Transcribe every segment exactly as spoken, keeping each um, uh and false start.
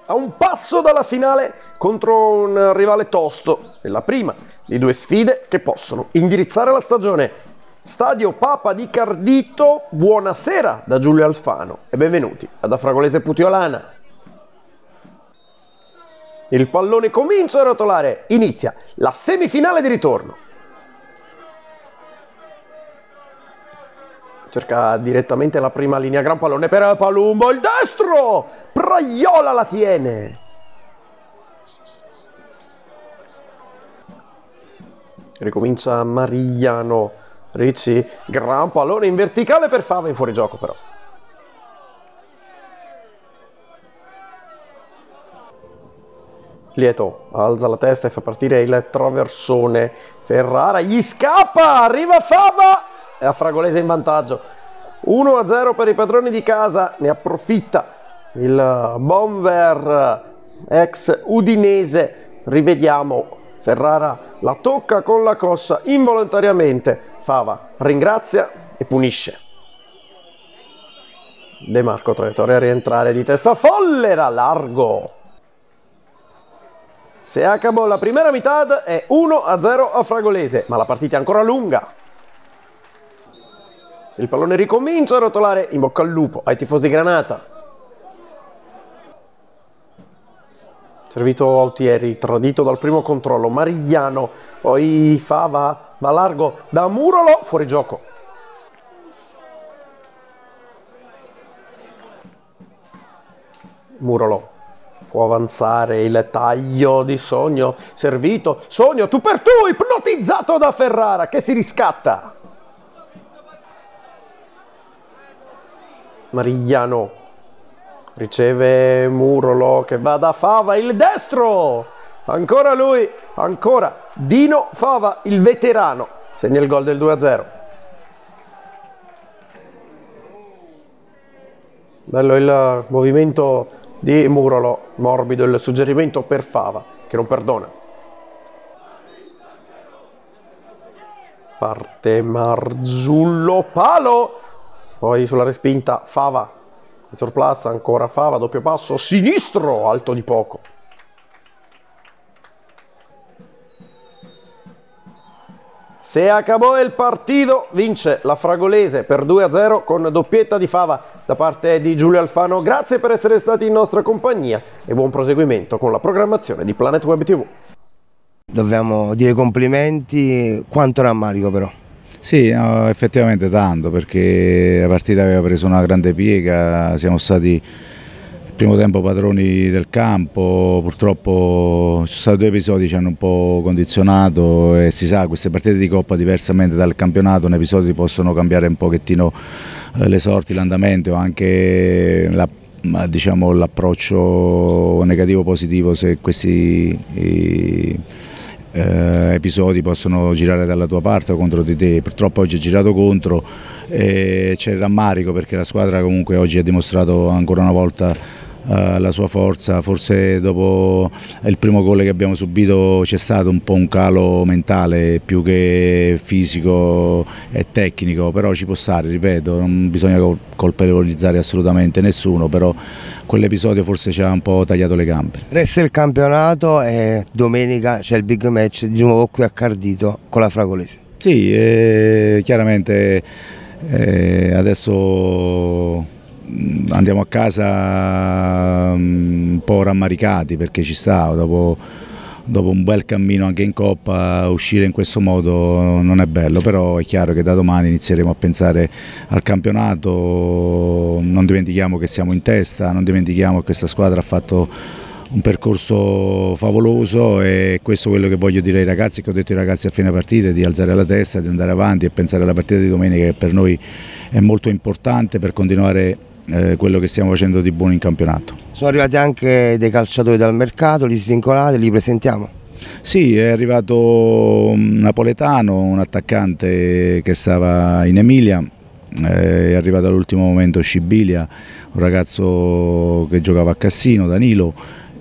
a un passo dalla finale contro un rivale tosto, è la prima di due sfide che possono indirizzare la stagione. Stadio Papa di Cardito, buonasera da Giulio Alfano e benvenuti ad Afragolese Putiolana. Il pallone comincia a rotolare, inizia la semifinale di ritorno. Cerca direttamente la prima linea, gran pallone per Palumbo, il destro! Praiola la tiene. Ricomincia Marigliano, Ricci, gran pallone in verticale per Fava, in fuorigioco però. Lieto alza la testa e fa partire il traversone. Ferrara gli scappa, arriva Fava e Afragolese in vantaggio. uno a zero per i padroni di casa, ne approfitta il bomber ex udinese. Rivediamo, Ferrara la tocca con la coscia involontariamente, Fava ringrazia e punisce. De Marco traiettoria a rientrare di testa, Follera largo. Se acabò la prima metà è uno a zero a Fragolese, ma la partita è ancora lunga. Il pallone ricomincia a rotolare, in bocca al lupo ai tifosi Granata. Servito Autieri, tradito dal primo controllo, Marigliano, poi Fava, va largo da Murolo, fuori gioco. Murolo può avanzare, il taglio di Sogno, servito, Sogno tu per tu, ipnotizzato da Ferrara che si riscatta. Marigliano riceve Murolo che va da Fava, il destro, ancora lui, ancora Dino Fava, il veterano, segna il gol del due a zero. Bello il movimento di Murolo, morbido il suggerimento per Fava che non perdona. Parte Marzullo, palo, poi sulla respinta Fava, in surplus ancora Fava, doppio passo sinistro, alto di poco. Se acabò il partito, vince la Fragolese per due a zero con doppietta di Fava da parte di Giulio Alfano. Grazie per essere stati in nostra compagnia e buon proseguimento con la programmazione di Planet Web tivù. Dobbiamo dire complimenti, quanto rammarico però. Sì, no, effettivamente tanto, perché la partita aveva preso una grande piega, siamo stati il primo tempo padroni del campo, purtroppo ci sono stati due episodi che ci hanno un po' condizionato e si sa, queste partite di Coppa diversamente dal campionato, in episodi possono cambiare un pochettino le sorti, l'andamento, anche la, diciamo, l'approccio negativo positivo se questi i, eh, episodi possono girare dalla tua parte o contro di te. Purtroppo oggi è girato contro e c'è il rammarico perché la squadra comunque oggi ha dimostrato ancora una volta la sua forza. Forse dopo il primo gol che abbiamo subito c'è stato un po' un calo mentale più che fisico e tecnico, però ci può stare, ripeto, non bisogna colpevolizzare assolutamente nessuno, però quell'episodio forse ci ha un po' tagliato le gambe. Resta il campionato e domenica c'è il big match di nuovo qui a Cardito con la Fragolese. Sì, eh, chiaramente eh, adesso andiamo a casa un po' rammaricati perché ci sta, dopo, dopo un bel cammino anche in Coppa, uscire in questo modo non è bello, però è chiaro che da domani inizieremo a pensare al campionato. Non dimentichiamo che siamo in testa, non dimentichiamo che questa squadra ha fatto un percorso favoloso e questo è quello che voglio dire ai ragazzi, che ho detto ai ragazzi a fine partita, di alzare la testa, di andare avanti e pensare alla partita di domenica, che per noi è molto importante per continuare Eh, quello che stiamo facendo di buono in campionato. Sono arrivati anche dei calciatori dal mercato, li svincolati, li presentiamo? Sì, è arrivato un napoletano, un attaccante che stava in Emilia, è arrivato all'ultimo momento Scibilia, un ragazzo che giocava a Cassino, Danilo,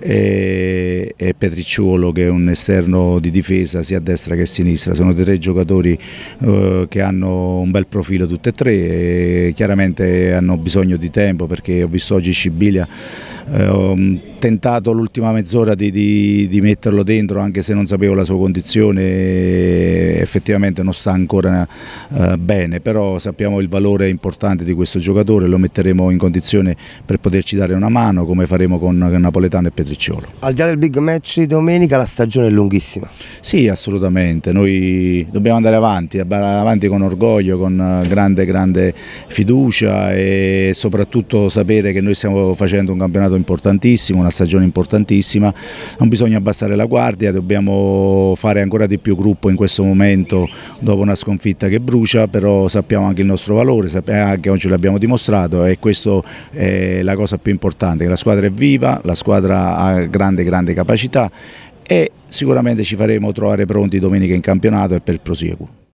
e, e Petricciuolo che è un esterno di difesa sia a destra che a sinistra. Sono dei tre giocatori eh, che hanno un bel profilo tutti e tre e chiaramente hanno bisogno di tempo, perché ho visto oggi Scibilia eh, ho tentato l'ultima mezz'ora di, di, di metterlo dentro, anche se non sapevo la sua condizione, effettivamente non sta ancora eh, bene, però sappiamo il valore importante di questo giocatore, lo metteremo in condizione per poterci dare una mano, come faremo con Napoletano e Petricciolo. Al di là del big match di domenica, la stagione è lunghissima. Sì, assolutamente, noi dobbiamo andare avanti, avanti con orgoglio, con grande grande fiducia e soprattutto sapere che noi stiamo facendo un campionato importantissimo, una stagione importantissima, non bisogna abbassare la guardia, dobbiamo fare ancora di più gruppo in questo momento dopo una sconfitta che brucia, però sappiamo anche il nostro valore, anche oggi l'abbiamo dimostrato e questo è la cosa più importante, che la squadra è viva, la squadra ha grande grande capacità e sicuramente ci faremo trovare pronti domenica in campionato e per il prosieguo.